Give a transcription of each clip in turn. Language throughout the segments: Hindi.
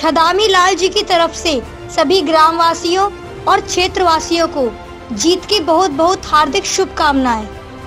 छदामी लाल जी की तरफ से सभी ग्रामवासियों और क्षेत्रवासियों को जीत की बहुत बहुत हार्दिक शुभकामनाएं।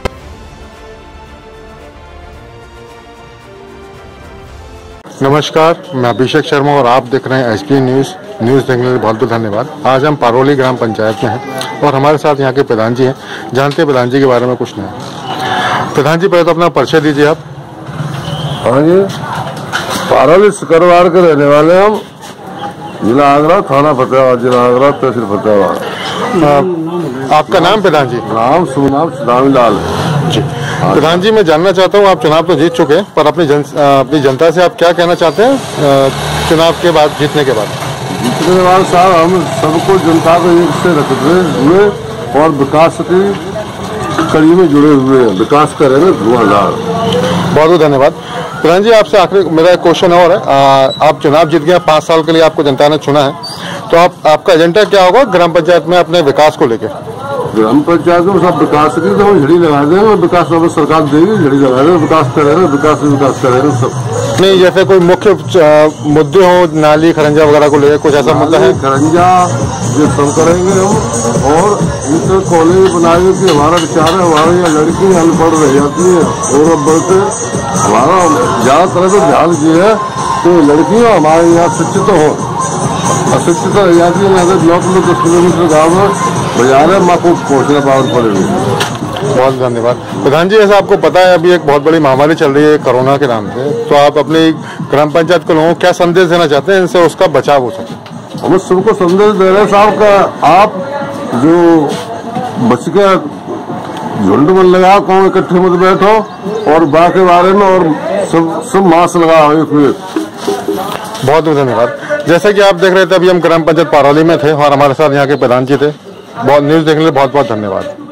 नमस्कार, मैं अभिषेक शर्मा और आप देख रहे हैं एसपी न्यूज़ देखने के लिए बहुत बहुत धन्यवाद। आज हम पारोली ग्राम पंचायत में हैं और हमारे साथ यहाँ के प्रधान जी हैं। जानते हैं प्रधान जी के बारे में कुछ नहीं। प्रधान जी, पहले तो अपना परिचय दीजिए आप। हाँ जी, पारोली सिकरवाड़ के रहने वाले हम, जिला आगरा, थाना फतेहाबाद, जिला आगरा, तहसील फतेहाबाद। आपका नाम प्रधान जी? नाम सुनाम छदामी लाल जी। प्रधान जी, मैं जानना चाहता हूँ, आप चुनाव तो जीत चुके हैं, पर अपनी जनता से आप क्या कहना चाहते हैं चुनाव के बाद, जीतने के बाद? जीतने के बाद साहब हम सबको जनता को एक से रखते हुए और विकास की कड़ी में जुड़े हुए हैं, विकास करेंगे धुआंधार। बहुत बहुत धन्यवाद। प्रधान जी, आपसे आखिरी मेरा एक क्वेश्चन और है। आप चुनाव जीत गए, 5 साल के लिए आपको जनता ने चुना है, तो आपका एजेंडा क्या होगा ग्राम पंचायत में अपने विकास को लेकर? ग्राम पंचायत में सब विकास की तो हम झड़ी लगा देंगे, विकास सरकार देगी, झड़ी लगा देंगे, विकास करेंगे, विकास करेंगे सब। नहीं, जैसे कोई मुख्य मुद्दे हो, नाली खरंजा वगैरह को लेकर कुछ ऐसा मुद्दा है? खरंजा ये सब करेंगे हम, और इंटर कॉलेज बनाएंगे कि हमारा विचार है, हमारे यहाँ लड़की अनपढ़ रह जाती है और बढ़ते हमारा ज्यादातर तो ध्यान ये है कि लड़कियाँ हमारे यहाँ शिक्षित हो, अशिक्षित रह जाती है। 9 किलोमीटर गाँव में बाजार है, माँ को पहुँचना पावर पड़ेगी। बहुत धन्यवाद। प्रधान जी, ऐसा आपको पता है अभी एक बहुत बड़ी महामारी चल रही है कोरोना के नाम से, तो आप अपनी ग्राम पंचायत के लोगों को क्या संदेश देना चाहते हैं इनसे उसका बचाव हो सके? हम सबको संदेश दे रहे हैं साहब का, आप जो बच के झुंड में लगाओ, कौन इकट्ठे मत बैठो, और बाकी बारे में और सब मास्क लगाओ एक। बहुत बहुत धन्यवाद। जैसा कि आप देख रहे थे, अभी हम ग्राम पंचायत पारोली में थे और हमारे साथ यहाँ के प्रधान जी थे। बहुत न्यूज़ देखने के लिए बहुत बहुत धन्यवाद।